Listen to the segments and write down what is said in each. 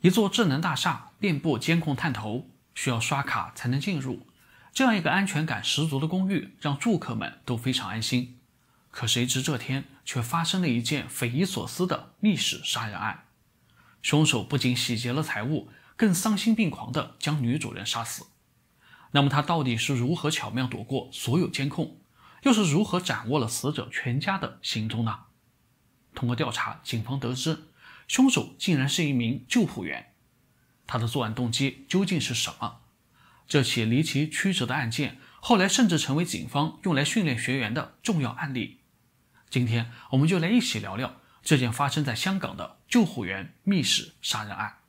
一座智能大厦遍布监控探头，需要刷卡才能进入。这样一个安全感十足的公寓，让住客们都非常安心。可谁知这天却发生了一件匪夷所思的密室杀人案。凶手不仅洗劫了财物，更丧心病狂地将女主人杀死。那么他到底是如何巧妙躲过所有监控，又是如何掌握了死者全家的行踪呢？通过调查，警方得知凶手竟然是一名救护员。他的作案动机究竟是什么？这起离奇曲折的案件后来甚至成为警方用来训练学员的重要案例。今天我们就来一起聊聊这件发生在香港的救护员密室杀人案。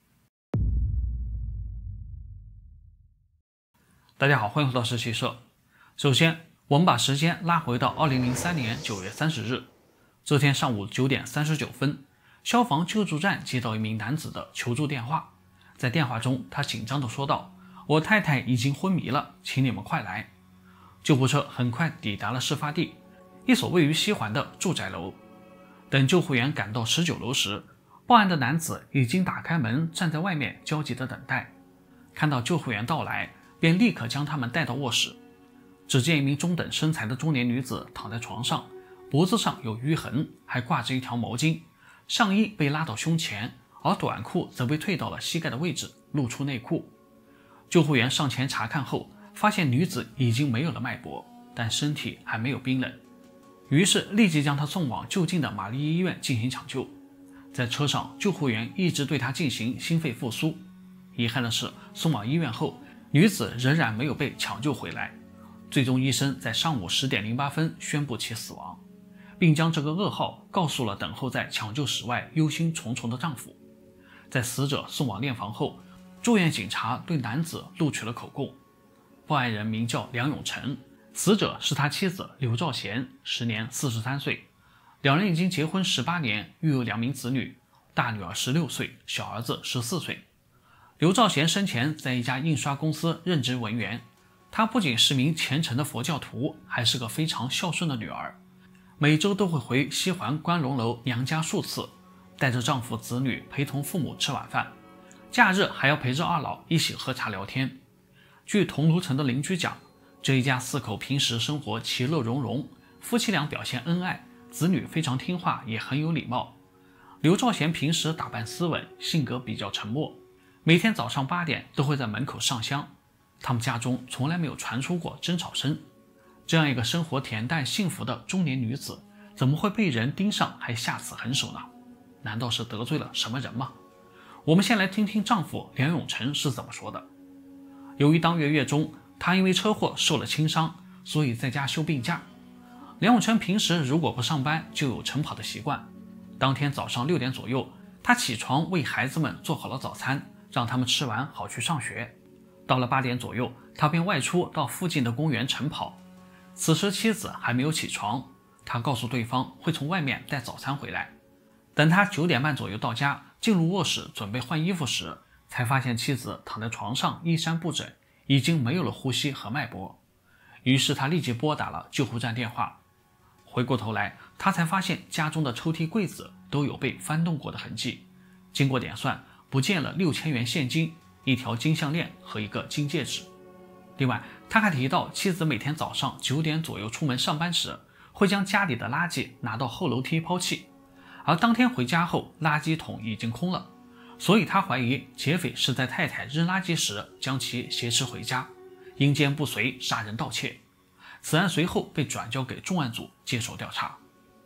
大家好，欢迎回到实习社。首先我们把时间拉回到2003年9月30日，这天上午9点39分，消防救助站接到一名男子的求助电话。在电话中，他紧张地说道：我太太已经昏迷了，请你们快来。救护车很快抵达了事发地，一所位于西环的住宅楼。等救护员赶到19楼时，报案的男子已经打开门，站在外面焦急地等待。看到救护员到来，便立刻将他们带到卧室。只见一名中等身材的中年女子躺在床上，脖子上有淤痕，还挂着一条毛巾，上衣被拉到胸前，而短裤则被退到了膝盖的位置，露出内裤。救护员上前查看后，发现女子已经没有了脉搏，但身体还没有冰冷，于是立即将她送往就近的玛丽医院进行抢救。在车上，救护员一直对她进行心肺复苏。遗憾的是，送往医院后，女子仍然没有被抢救回来。最终医生在上午10点08分宣布其死亡，并将这个噩耗告诉了等候在抢救室外忧心忡忡的丈夫。在死者送往殓房后，住院警察对男子录取了口供。报案人名叫梁永成，死者是他妻子刘兆贤，时年43岁。两人已经结婚18年，育有2名子女，大女儿16岁，小儿子14岁。刘兆贤生前在一家印刷公司任职文员，她不仅是名虔诚的佛教徒，还是个非常孝顺的女儿，每周都会回西环观龙楼娘家数次，带着丈夫子女陪同父母吃晚饭，假日还要陪着二老一起喝茶聊天。据同楼层的邻居讲，这一家4口平时生活其乐融融，夫妻俩表现恩爱，子女非常听话，也很有礼貌。刘兆贤平时打扮斯文，性格比较沉默，每天早上8点都会在门口上香。他们家中从来没有传出过争吵声。这样一个生活恬淡幸福的中年女子，怎么会被人盯上还下此狠手呢？难道是得罪了什么人吗？我们先来听听丈夫梁永成是怎么说的。由于当月月中，他因为车祸受了轻伤，所以在家休病假。梁永成平时如果不上班，就有晨跑的习惯。当天早上6点左右，他起床为孩子们做好了早餐，让他们吃完好去上学。到了8点左右，他便外出到附近的公园晨跑。此时妻子还没有起床，他告诉对方会从外面带早餐回来。等他9点半左右到家，进入卧室准备换衣服时，才发现妻子躺在床上衣衫不整，已经没有了呼吸和脉搏。于是他立即拨打了救护站电话。回过头来，他才发现家中的抽屉柜子都有被翻动过的痕迹，经过点算，不见了6000元现金、一条金项链和一个金戒指。另外，他还提到妻子每天早上9点左右出门上班时，会将家里的垃圾拿到后楼梯抛弃，而当天回家后，垃圾桶已经空了，所以他怀疑劫匪是在太太扔垃圾时将其挟持回家，阴间不遂杀人盗窃。此案随后被转交给重案组接手调查。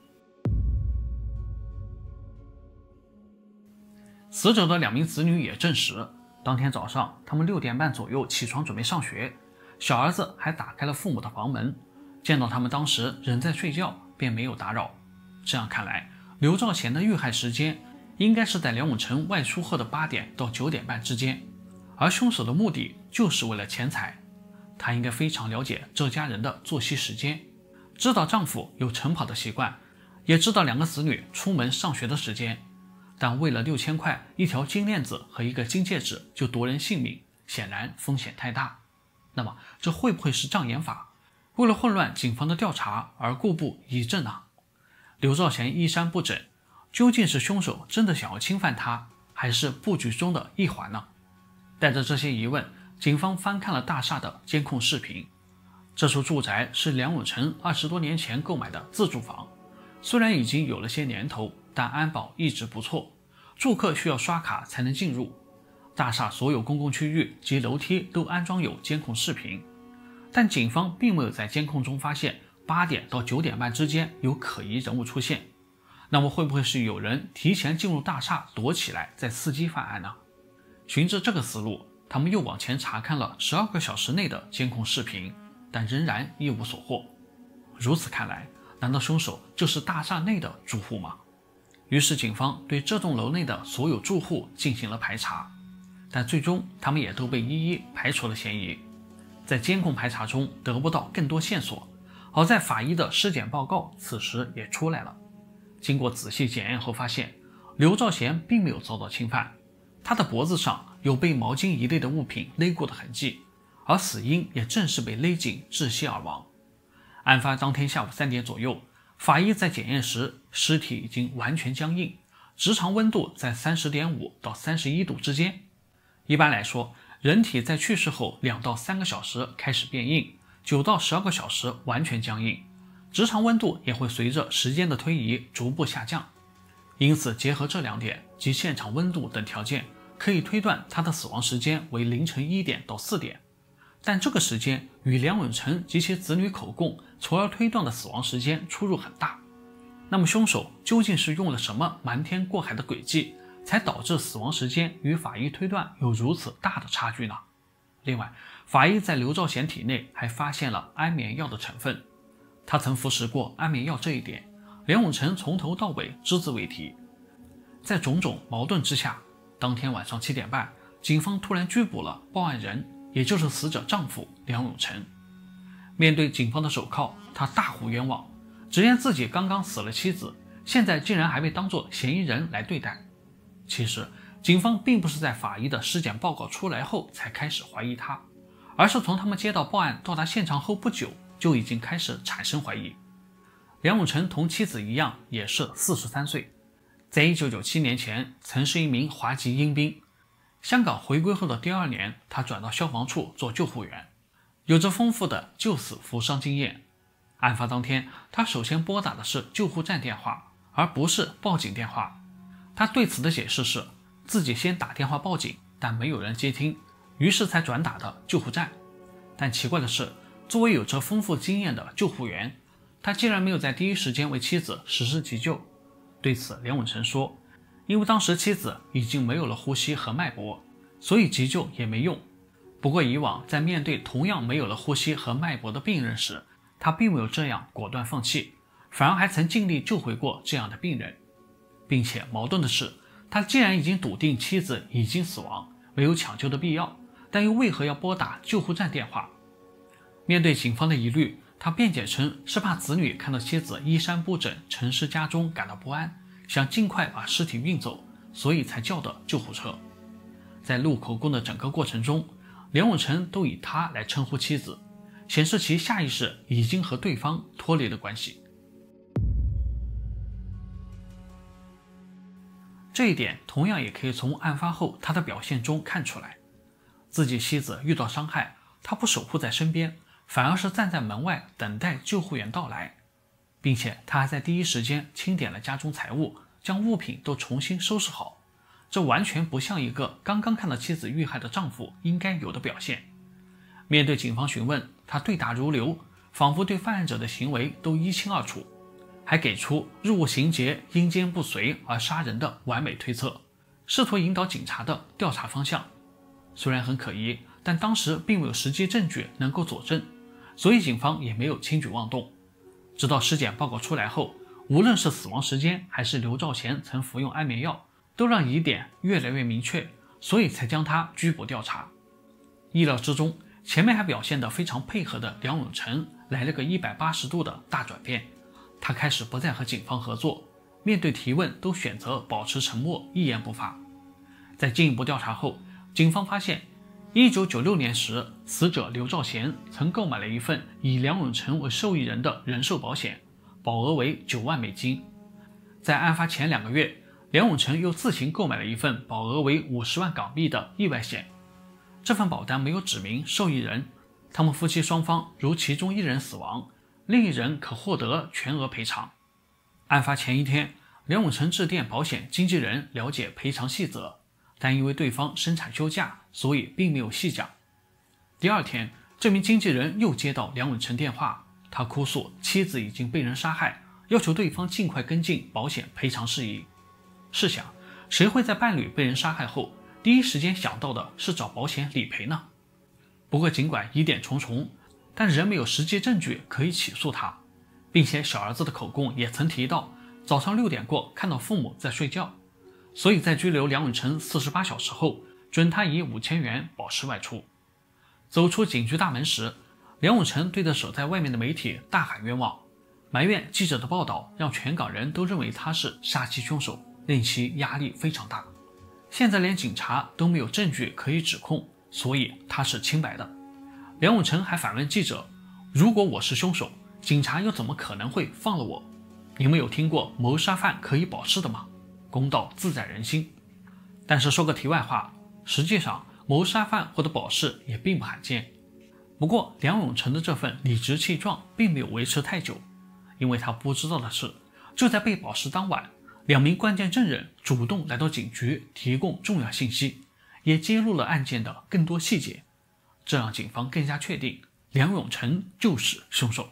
死者的2名子女也证实，当天早上他们6点半左右起床准备上学，小儿子还打开了父母的房门，见到他们当时仍在睡觉，便没有打扰。这样看来，刘兆贤的遇害时间应该是在梁永成外出后的8点到9点半之间，而凶手的目的就是为了钱财。她应该非常了解这家人的作息时间，知道丈夫有晨跑的习惯，也知道2个子女出门上学的时间，但为了6000块、一条金链子和一个金戒指就夺人性命，显然风险太大。那么这会不会是障眼法？为了混乱警方的调查而故布疑阵呢？刘兆贤衣衫不整，究竟是凶手真的想要侵犯她，还还是布局中的一环呢？带着这些疑问，警方翻看了大厦的监控视频。这处住宅是梁永成20多年前购买的自住房，虽然已经有了些年头，但安保一直不错，住客需要刷卡才能进入。大厦所有公共区域及楼梯都安装有监控视频，但警方并没有在监控中发现8点到9点半之间有可疑人物出现。那么会不会是有人提前进入大厦躲起来再伺机犯案呢？循着这个思路，他们又往前查看了12个小时内的监控视频，但仍然一无所获。如此看来，难道凶手就是大厦内的住户吗？于是警方对这栋楼内的所有住户进行了排查，但最终他们也都被一一排除了嫌疑。在监控排查中得不到更多线索，好在法医的尸检报告此时也出来了。经过仔细检验后发现，刘兆贤并没有遭到侵犯，他的脖子上有被毛巾一类的物品勒过的痕迹，而死因也正是被勒紧窒息而亡。案发当天下午3点左右，法医在检验时，尸体已经完全僵硬，直肠温度在30.5到31度之间。一般来说，人体在去世后2到3个小时开始变硬，9到12个小时完全僵硬，直肠温度也会随着时间的推移逐步下降。因此结合这2点及现场温度等条件，可以推断他的死亡时间为凌晨1点到4点。但这个时间与梁永成及其子女口供从而推断的死亡时间出入很大。那么凶手究竟是用了什么瞒天过海的诡计，才导致死亡时间与法医推断有如此大的差距呢？另外，法医在刘兆贤体内还发现了安眠药的成分，他曾服食过安眠药这一点，梁永成从头到尾只字未提。在种种矛盾之下，当天晚上7点半，警方突然拘捕了报案人，也就是死者丈夫梁永成。面对警方的手铐，他大呼冤枉，直言自己刚刚死了妻子，现在竟然还被当作嫌疑人来对待。其实警方并不是在法医的尸检报告出来后才开始怀疑他，而是从他们接到报案到达现场后不久就已经开始产生怀疑。梁永成同妻子一样也是43岁，在1997年前曾是一名华籍佣兵，香港回归后的第2年，他转到消防处做救护员，有着丰富的救死扶伤经验。案发当天，他首先拨打的是救护站电话，而不是报警电话。他对此的解释是自己先打电话报警，但没有人接听，于是才转打的救护站。但奇怪的是，作为有着丰富经验的救护员，他竟然没有在第一时间为妻子实施急救。对此，梁永成说，因为当时妻子已经没有了呼吸和脉搏，所以急救也没用。不过以往在面对同样没有了呼吸和脉搏的病人时，他并没有这样果断放弃，反而还曾尽力救回过这样的病人。并且矛盾的是，他既然已经笃定妻子已经死亡，没有抢救的必要，但又为何要拨打救护站电话？面对警方的疑虑，他辩解称是怕子女看到妻子衣衫不整、沉尸家中感到不安，想尽快把尸体运走，所以才叫的救护车。在录口供的整个过程中，梁永成都以他来称呼妻子，显示其下意识已经和对方脱离了关系。这一点同样也可以从案发后他的表现中看出来。自己妻子遇到伤害，他不守护在身边，反而是站在门外等待救护员到来，并且他还在第一时间清点了家中财物，将物品都重新收拾好。这完全不像一个刚刚看到妻子遇害的丈夫应该有的表现。面对警方询问，他对答如流，仿佛对犯案者的行为都一清二楚，还给出入伍情节因奸不遂而杀人的完美推测，试图引导警察的调查方向。虽然很可疑，但当时并没有实际证据能够佐证，所以警方也没有轻举妄动。直到尸检报告出来后，无论是死亡时间还是刘兆贤曾服用安眠药，都让疑点越来越明确，所以才将他拘捕调查。意料之中，前面还表现得非常配合的梁永成来了个180度的大转变，他开始不再和警方合作，面对提问都选择保持沉默，一言不发。在进一步调查后，警方发现1996年时，死者刘兆贤曾购买了一份以梁永成为受益人的人寿保险，保额为9万美金。在案发前2个月， 梁永成又自行购买了一份保额为50万港币的意外险。这份保单没有指明受益人，他们夫妻双方如其中一人死亡，另一人可获得全额赔偿。案发前一天，梁永成致电保险经纪人了解赔偿细则，但因为对方生产休假，所以并没有细讲。第二天，这名经纪人又接到梁永成电话，他哭诉妻子已经被人杀害，要求对方尽快跟进保险赔偿事宜。试想，谁会在伴侣被人杀害后，第一时间想到的是找保险理赔呢？不过尽管疑点重重，但仍没有实际证据可以起诉他，并且小儿子的口供也曾提到早上6点过看到父母在睡觉，所以在拘留梁永成48小时后，准他以5000元保释外出。走出警局大门时，梁永成对着守在外面的媒体大喊冤枉，埋怨记者的报道让全港人都认为他是杀妻凶手，令其压力非常大。现在连警察都没有证据可以指控，所以他是清白的。梁永成还反问记者，如果我是凶手，警察又怎么可能会放了我？你们有听过谋杀犯可以保释的吗？公道自在人心。但是说个题外话，实际上谋杀犯获得保释也并不罕见。不过梁永成的这份理直气壮并没有维持太久，因为他不知道的是，就在被保释当晚，2名关键证人主动来到警局提供重要信息，也揭露了案件的更多细节，这让警方更加确定梁永成就是凶手。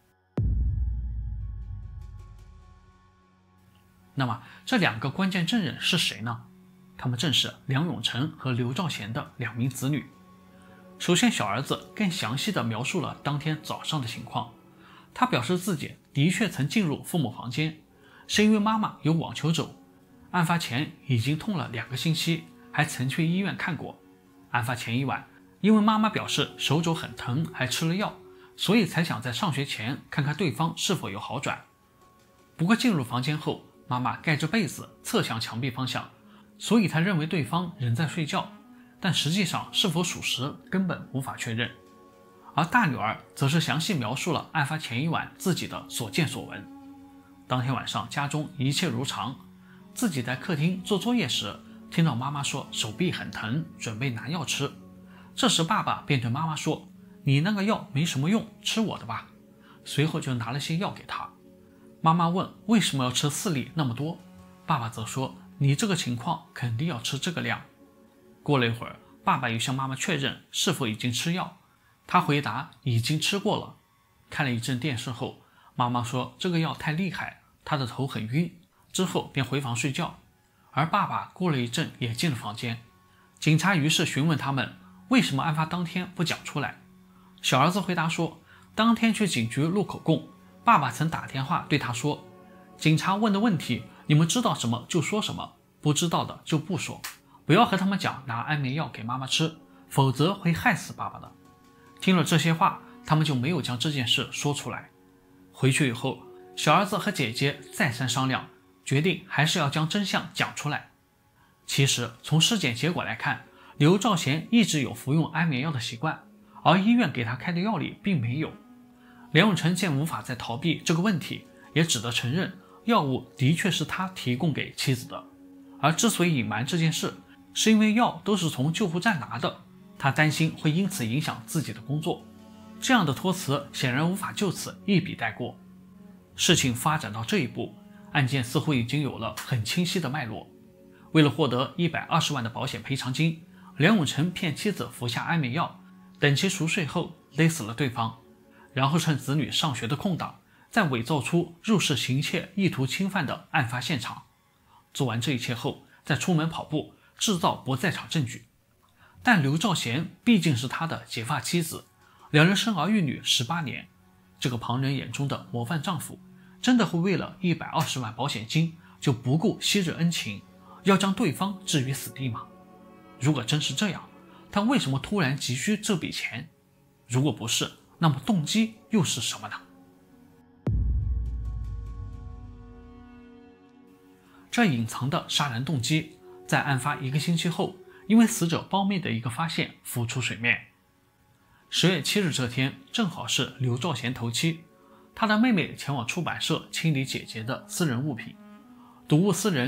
那么这2个关键证人是谁呢？他们正是梁永成和刘兆贤的2名子女。首先，小儿子更详细地描述了当天早上的情况，他表示自己的确曾进入父母房间，是因为妈妈有网球肘，案发前已经痛了2个星期，还曾去医院看过。案发前一晚，因为妈妈表示手肘很疼，还吃了药，所以才想在上学前看看对方是否有好转。不过进入房间后，妈妈盖着被子侧向墙壁方向，所以他认为对方仍在睡觉，但实际上是否属实根本无法确认。而大女儿则是详细描述了案发前一晚自己的所见所闻。当天晚上家中一切如常，自己在客厅做作业时，听到妈妈说手臂很疼，准备拿药吃。这时爸爸便对妈妈说，你那个药没什么用，吃我的吧。随后就拿了些药给她。妈妈问为什么要吃4粒那么多，爸爸则说你这个情况肯定要吃这个量。过了一会儿，爸爸又向妈妈确认是否已经吃药，他回答已经吃过了。看了一阵电视后，妈妈说这个药太厉害，他的头很晕，之后便回房睡觉。而爸爸过了一阵也进了房间。警察于是询问他们为什么案发当天不讲出来。小儿子回答说，当天去警局录口供，爸爸曾打电话对他说，警察问的问题你们知道什么就说什么，不知道的就不说，不要和他们讲拿安眠药给妈妈吃，否则会害死爸爸的。听了这些话，他们就没有将这件事说出来。回去以后，小儿子和姐姐再三商量，决定还是要将真相讲出来。其实从尸检结果来看，刘兆贤一直有服用安眠药的习惯，而医院给他开的药里并没有。梁永成见无法再逃避这个问题，也只得承认药物的确是他提供给妻子的。而之所以隐瞒这件事，是因为药都是从救护站拿的，他担心会因此影响自己的工作。这样的托词显然无法就此一笔带过。事情发展到这一步，案件似乎已经有了很清晰的脉络。为了获得120万的保险赔偿金，梁永成骗妻子服下安眠药，等其熟睡后勒死了对方，然后趁子女上学的空档，再伪造出入室行窃意图侵犯的案发现场。做完这一切后，再出门跑步，制造不在场证据。但刘兆贤毕竟是他的结发妻子，2人生儿育女18年，这个旁人眼中的模范丈夫，真的会为了120万保险金就不顾昔日恩情，要将对方置于死地吗？如果真是这样，他为什么突然急需这笔钱？如果不是，那么动机又是什么呢？这隐藏的杀人动机，在案发1个星期后，因为死者胞妹的一个发现浮出水面。10月7日这天，正好是刘兆贤头七，他的妹妹前往出版社清理姐姐的私人物品，睹物思人，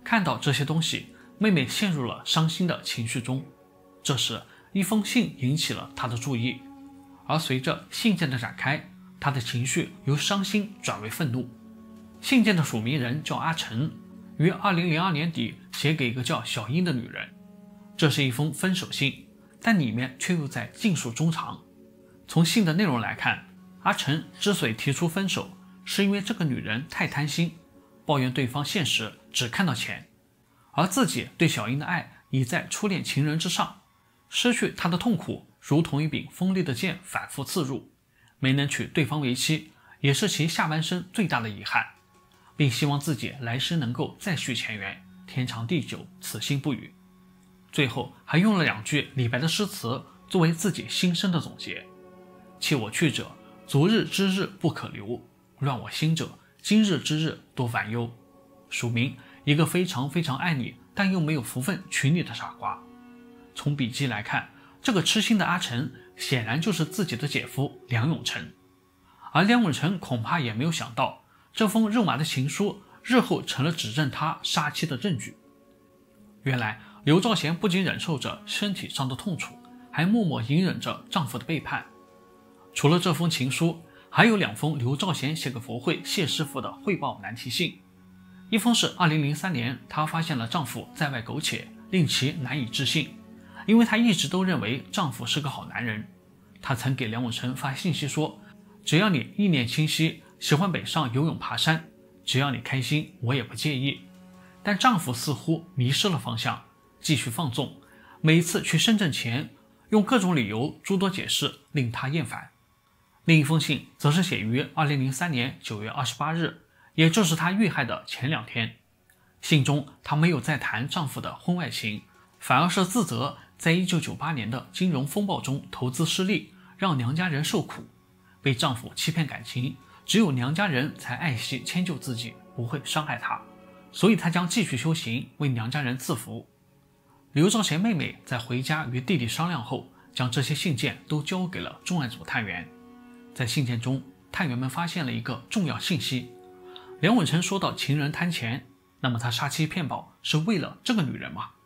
看到这些东西，妹妹陷入了伤心的情绪中。这时，一封信引起了她的注意，而随着信件的展开，她的情绪由伤心转为愤怒。信件的署名人叫阿成，于2002年底写给一个叫小英的女人。这是一封分手信，但里面却又在尽数衷肠。从信的内容来看，阿成之所以提出分手，是因为这个女人太贪心，抱怨对方现实只看到钱，而自己对小英的爱已在初恋情人之上，失去她的痛苦如同一柄锋利的剑反复刺入，没能娶对方为妻，也是其下半生最大的遗憾，并希望自己来生能够再续前缘，天长地久，此心不渝。最后还用了2句李白的诗词作为自己心声的总结：弃我去者，昨日之日不可留，乱我心者，今日之日多烦忧。署名一个非常非常爱你但又没有福分娶你的傻瓜。从笔迹来看，这个痴心的阿成显然就是自己的姐夫梁永成，而梁永成恐怕也没有想到，这封肉麻的情书日后成了指证他杀妻的证据。原来刘兆贤不仅忍受着身体上的痛楚，还默默隐忍着丈夫的背叛。除了这封情书，还有2封刘兆贤写给佛会谢师傅的汇报难题信。一封是2003年她发现了丈夫在外苟且，令其难以置信，因为她一直都认为丈夫是个好男人。她曾给梁永成发信息说，只要你意念清晰，喜欢北上游泳爬山，只要你开心，我也不介意。但丈夫似乎迷失了方向，继续放纵，每一次去深圳前用各种理由诸多解释，令她厌烦。另一封信则是写于2003年9月28日，也就是她遇害的前2天。信中她没有再谈丈夫的婚外情，反而是自责在1998年的金融风暴中投资失利，让娘家人受苦，被丈夫欺骗感情，只有娘家人才爱惜迁就自己，不会伤害她，所以她将继续修行，为娘家人赐福。刘兆贤妹妹在回家与弟弟商量后，将这些信件都交给了重案组探员。在信件中，探员们发现了一个重要信息：梁永成说到情人贪钱，那么他杀妻骗保是为了这个女人吗？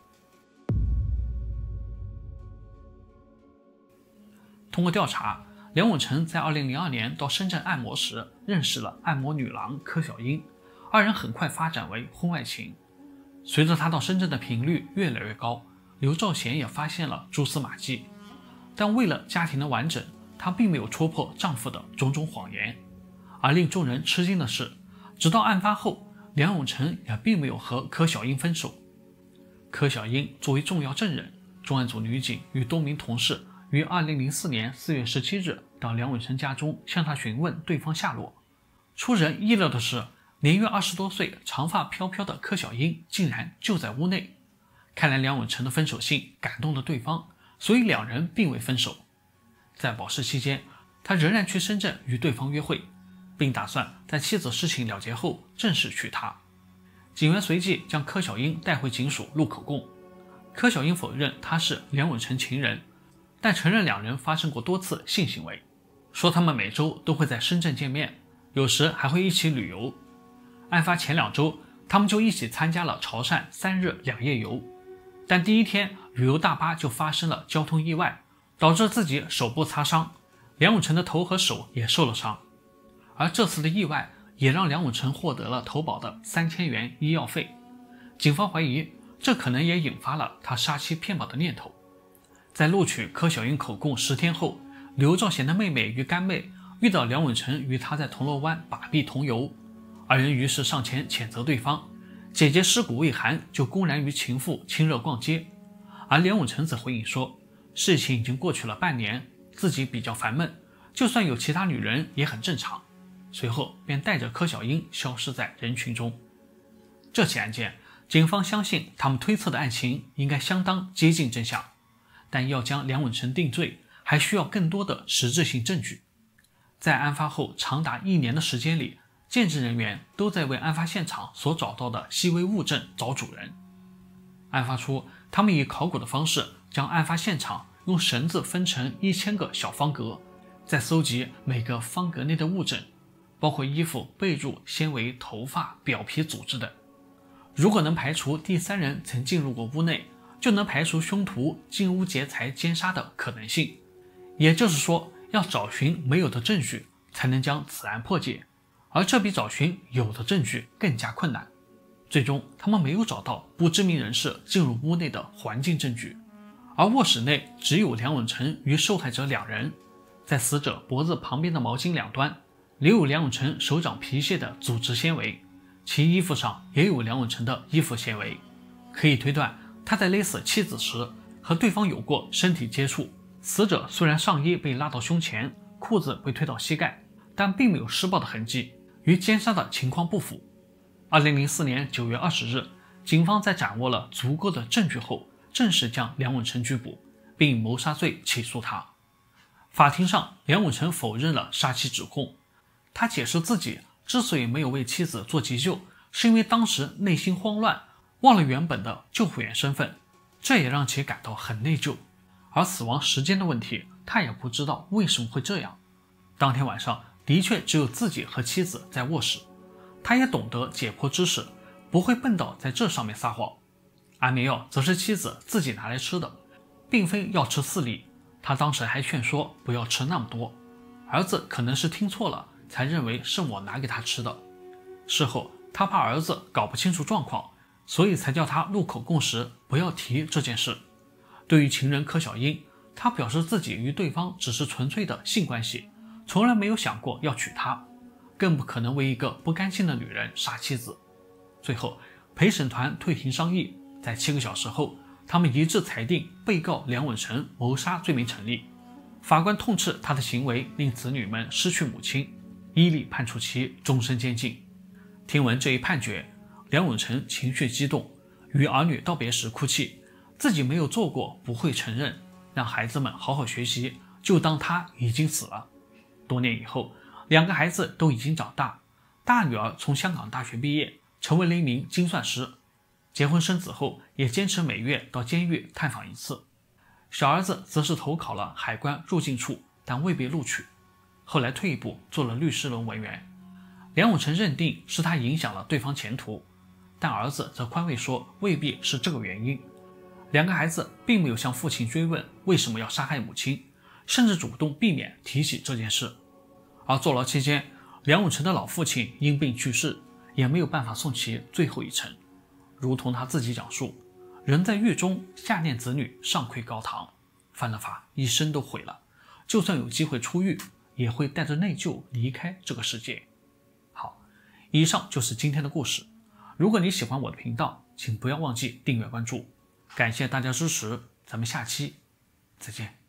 通过调查，梁永成在2002年到深圳按摩时认识了按摩女郎柯小英，2人很快发展为婚外情。随着他到深圳的频率越来越高，刘兆贤也发现了蛛丝马迹，但为了家庭的完整，她并没有戳破丈夫的种种谎言。而令众人吃惊的是，直到案发后，梁永成也并没有和柯小英分手。柯小英作为重要证人，重案组女警与多名同事于2004年4月17日到梁永成家中向他询问对方下落。出人意料的是，年约20多岁、长发飘飘的柯小英竟然就在屋内。看来梁永成的分手信感动了对方，所以2人并未分手。在保释期间，他仍然去深圳与对方约会，并打算在妻子事情了结后正式娶她。警员随即将柯小英带回警署录口供。柯小英否认她是梁永成情人，但承认2人发生过多次性行为，说他们每周都会在深圳见面，有时还会一起旅游。案发前2周，他们就一起参加了潮汕3日2夜游，但第1天旅游大巴就发生了交通意外，导致自己手部擦伤，梁永成的头和手也受了伤。而这次的意外也让梁永成获得了投保的3000元医药费。警方怀疑这可能也引发了他杀妻骗保的念头。在录取柯小英口供10天后，刘兆贤的妹妹与干妹遇到梁永成与他在铜锣湾把臂同游，2人于是上前谴责对方，姐姐尸骨未寒就公然与情妇亲热逛街。而梁永成则回应说，事情已经过去了半年，自己比较烦闷，就算有其他女人也很正常。随后便带着柯小英消失在人群中。这起案件，警方相信他们推测的案情应该相当接近真相，但要将梁永成定罪，还需要更多的实质性证据。在案发后长达1年的时间里，见证人员都在为案发现场所找到的细微物证找主人。案发初，他们以考古的方式将案发现场用绳子分成1000个小方格，再搜集每个方格内的物证，包括衣服、被褥、纤维、头发、表皮组织等。 如果能排除第三人曾进入过屋内，就能排除凶徒进屋劫财奸杀的可能性。也就是说，要找寻没有的证据，才能将此案破解，而这比找寻有的证据更加困难。最终，他们没有找到不知名人士进入屋内的环境证据，而卧室内只有梁永成与受害者两人。在死者脖子旁边的毛巾两端，留有梁永成手掌皮屑的组织纤维，其衣服上也有梁永成的衣服纤维，可以推断他在勒死妻子时和对方有过身体接触。死者虽然上衣被拉到胸前，裤子被推到膝盖，但并没有施暴的痕迹，与奸杀的情况不符。2004年9月20日，警方在掌握了足够的证据后，正式将梁永成拘捕，并谋杀罪起诉他。法庭上，梁永成否认了杀妻指控，他解释自己之所以没有为妻子做急救，是因为当时内心慌乱，忘了原本的救护员身份，这也让其感到很内疚。而死亡时间的问题，他也不知道为什么会这样。当天晚上的确只有自己和妻子在卧室，他也懂得解剖知识，不会笨到在这上面撒谎。安眠药则是妻子自己拿来吃的，并非要吃4粒，他当时还劝说不要吃那么多，儿子可能是听错了，才认为是我拿给他吃的。事后他怕儿子搞不清楚状况，所以才叫他录口供时不要提这件事。对于情人柯小英，他表示自己与对方只是纯粹的性关系，从来没有想过要娶她，更不可能为一个不甘心的女人杀妻子。最后陪审团退庭商议，在7个小时后，他们一致裁定被告梁永成谋杀罪名成立。法官痛斥他的行为令子女们失去母亲，依例判处其终身监禁。听闻这一判决，梁永成情绪激动，与儿女道别时哭泣，自己没有做过不会承认，让孩子们好好学习，就当他已经死了。多年以后，2个孩子都已经长大，大女儿从香港大学毕业，成为了一名精算师，结婚生子后也坚持每月到监狱探访一次。小儿子则是投考了海关入境处，但未被录取，后来退一步做了律师楼文员。梁永成认定是他影响了对方前途，但儿子则宽慰说未必是这个原因。2个孩子并没有向父亲追问为什么要杀害母亲，甚至主动避免提起这件事。而坐牢期间，梁永成的老父亲因病去世，也没有办法送其最后一程。如同他自己讲述，人在狱中下念子女上愧高堂，犯了法一生都毁了，就算有机会出狱，也会带着内疚离开这个世界。好，以上就是今天的故事。如果你喜欢我的频道，请不要忘记订阅关注，感谢大家支持，咱们下期再见。